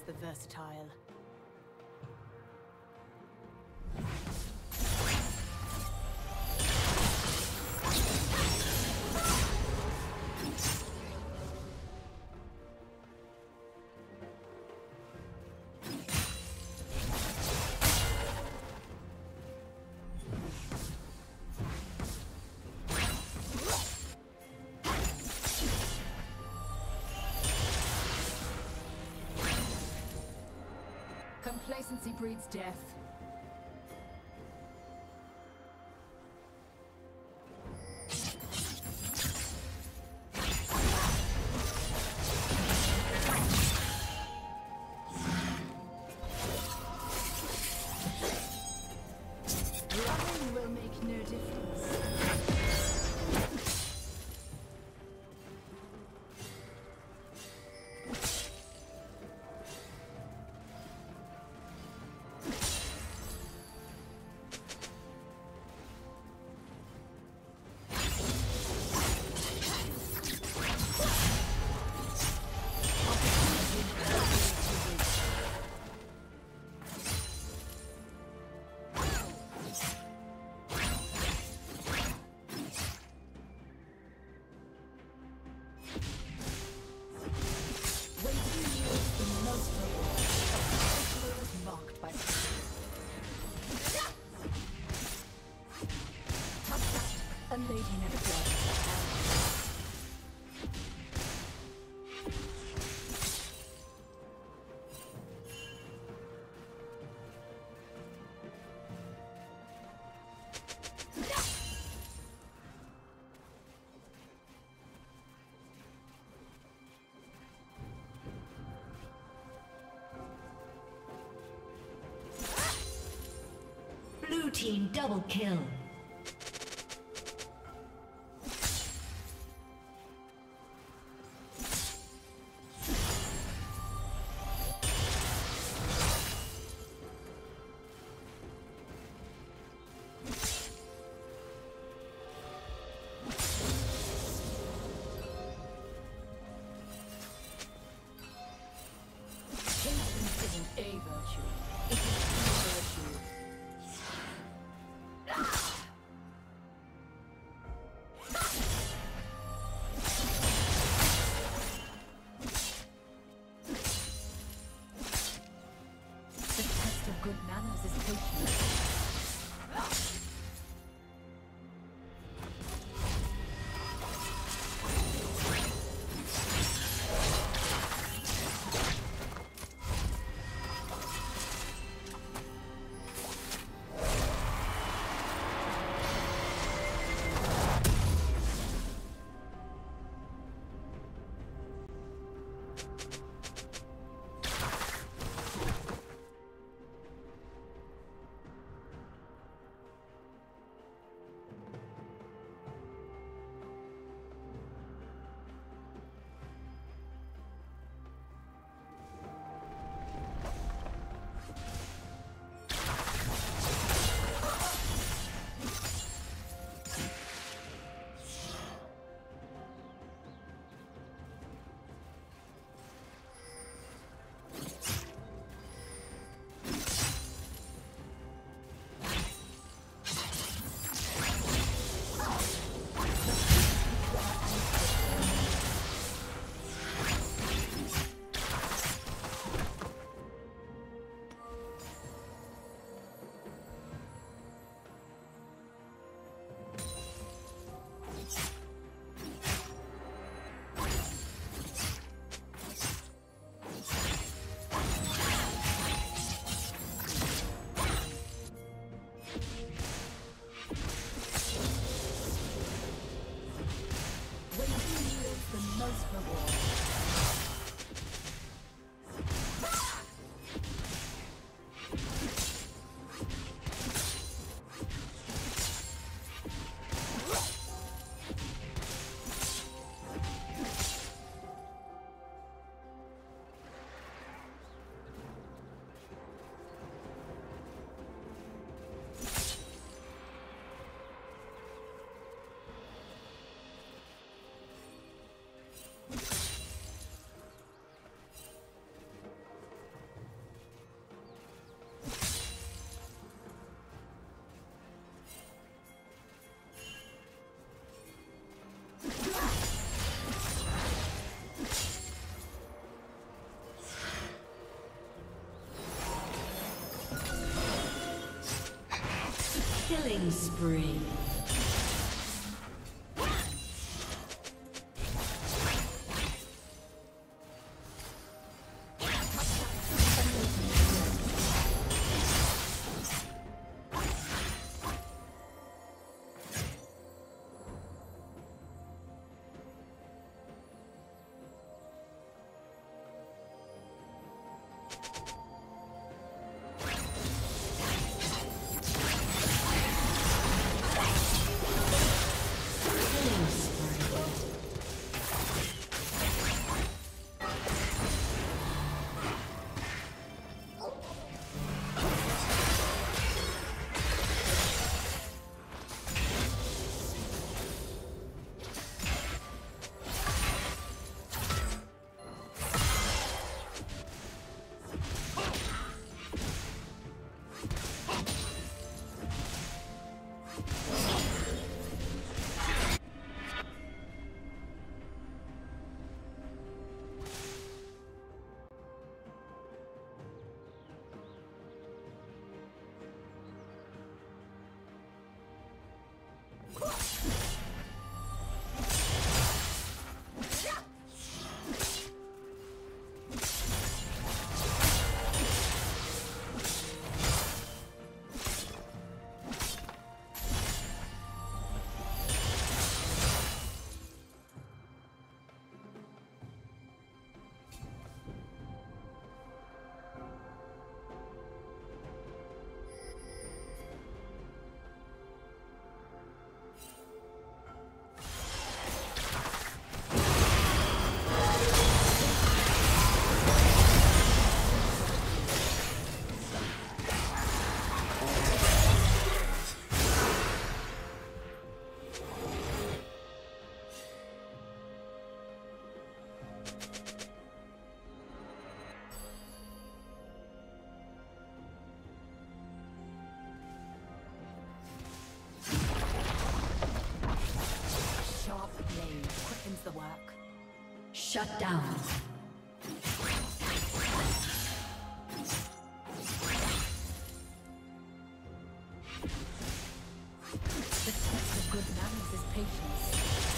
the versatile. Complacency breeds death. Running will make no difference. A lady never does. Blue team double kill. A virtue. It is a virtue. Killing spree. Shut down. The test of good manners is patience.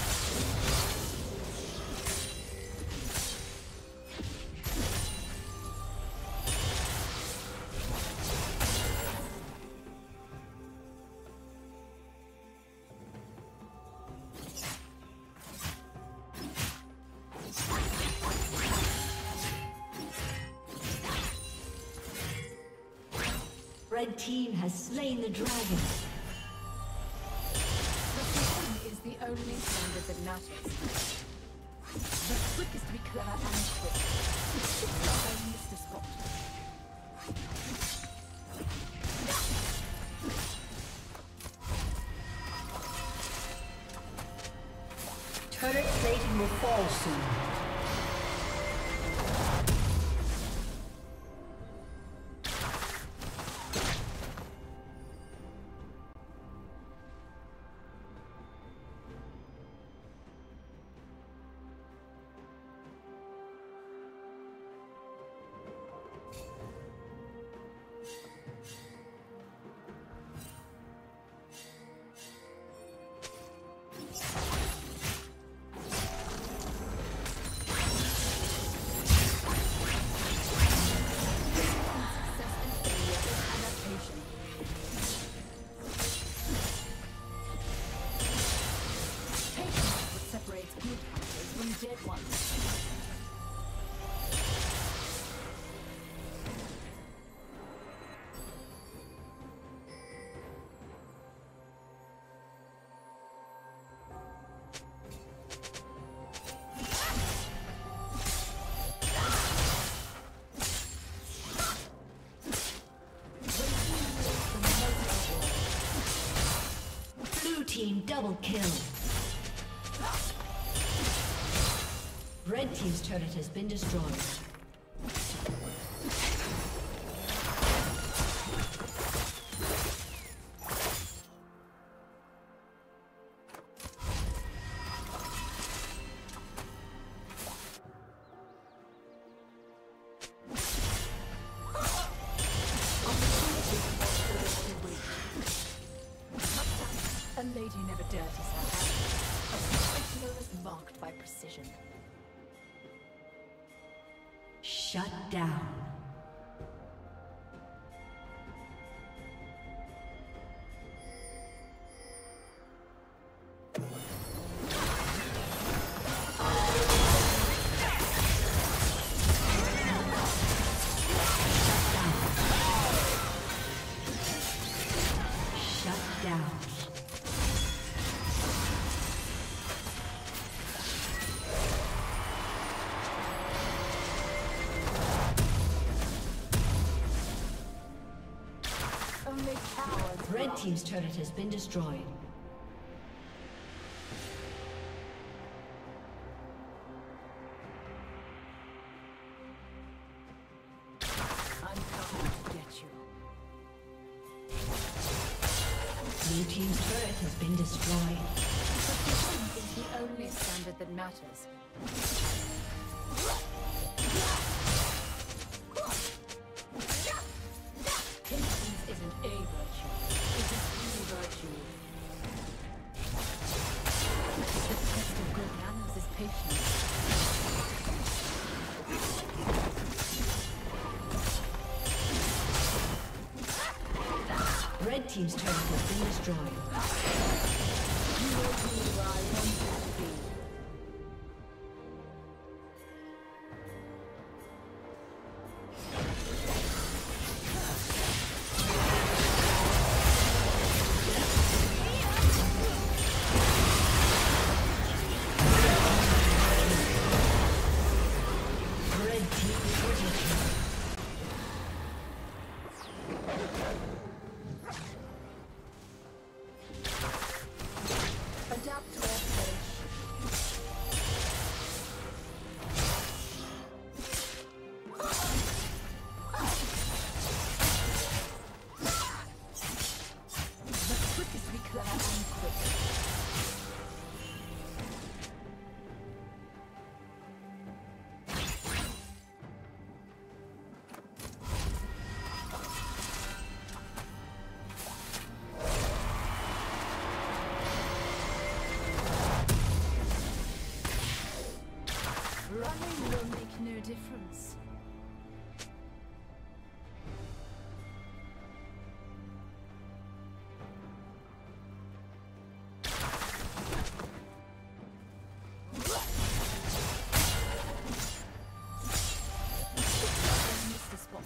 Red team has slain the dragon. Precision is the only standard that matters. The trick is to be clever and quick. Don't miss the spot. Turret plating will fall soon. Team double kill. Red team's turret has been destroyed. lady never dirties her hands. A professional is marked by precision. Shut down. Red team's turret has been destroyed. I'm coming to get you. Blue team's turret has been destroyed. Precision is the only standard that matters. Patience isn't a virtue. It is the virtue. The test of good manners is patience. Red team's turret has been destroyed. You will be where I want you to be. Adapt or perish. The quickest to be clever and quick. Running will make no difference. Mr. Spot.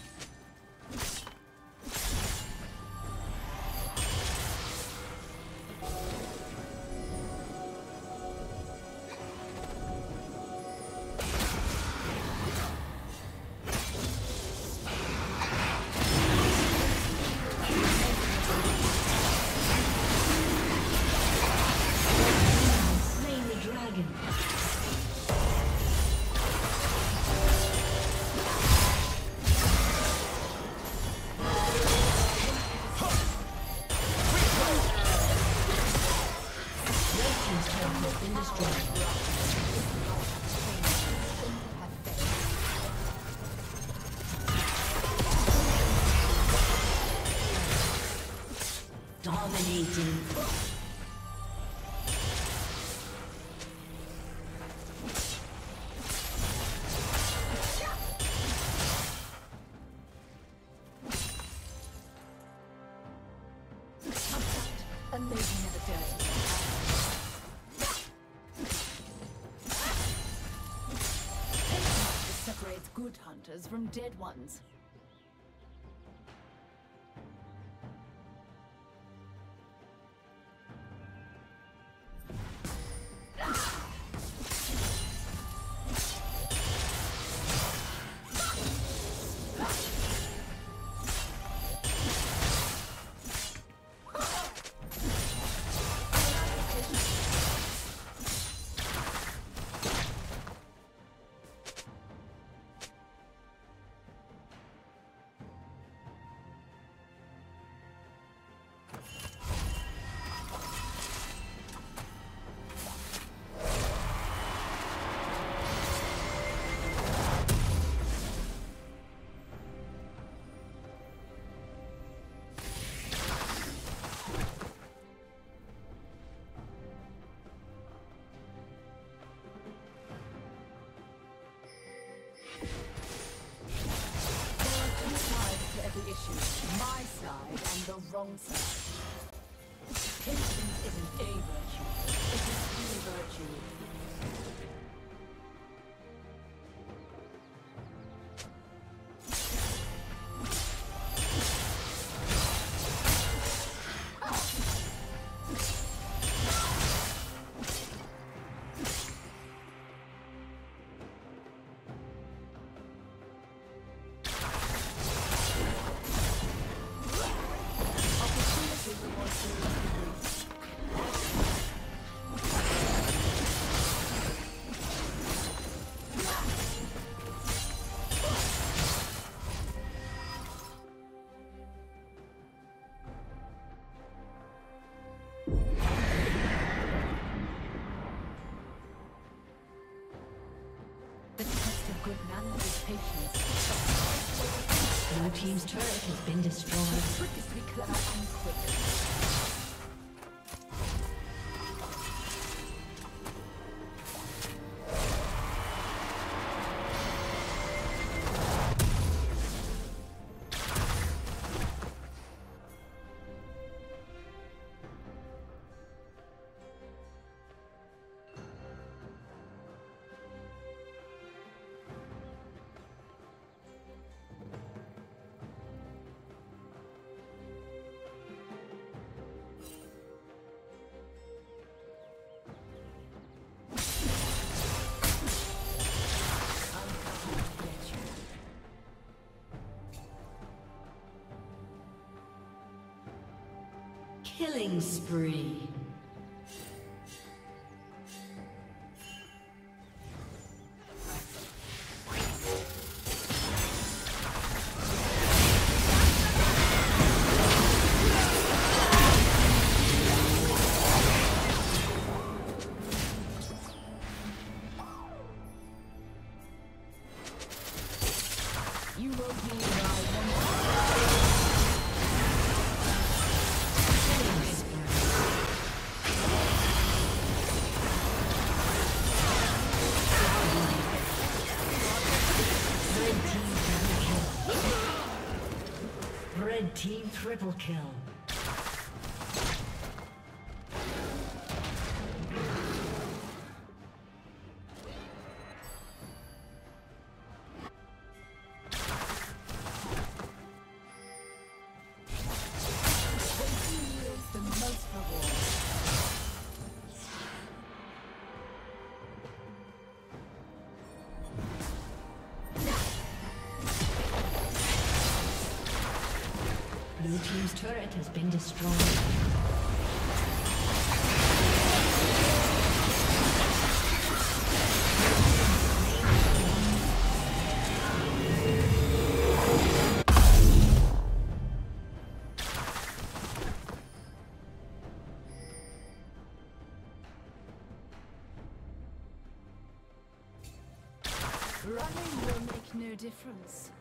Slain the dragon. Red team's turret has been destroyed. Dominating. A lady never dirties her hands. Patience separates good hunters from dead ones. wrong side. Patience isn't a virtue, it is the virtue. Good manners is patience. Blue team's turret has been destroyed. The trick is to be clever and quick. Killing spree. You wrote me around. Red team triple kill. Blue team's turret has been destroyed. Running will make no difference.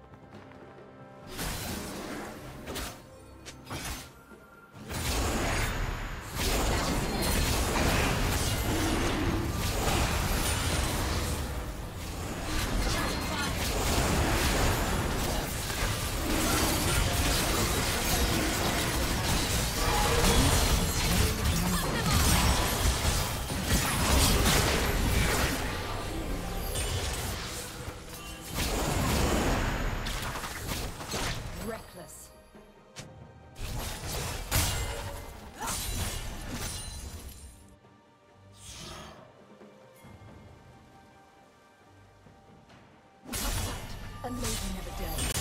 A lady never dead.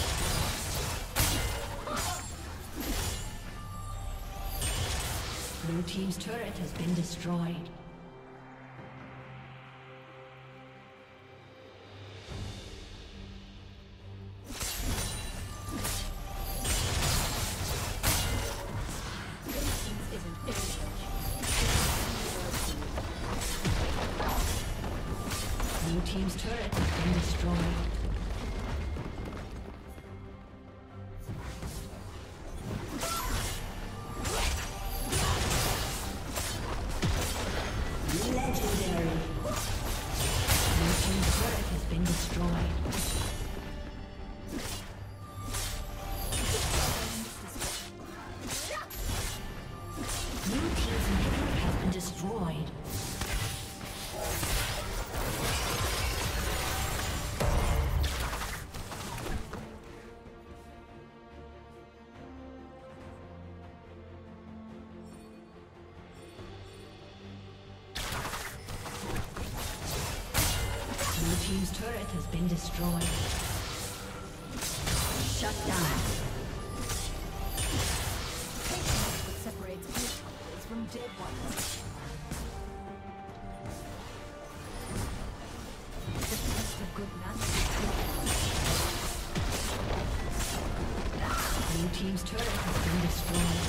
Blue team's turret has been destroyed. Blue team's turret has been destroyed. turret has been destroyed. Shut down. Patience what separates good hunters from dead ones. The test of good manners. Blue team's turret has been destroyed.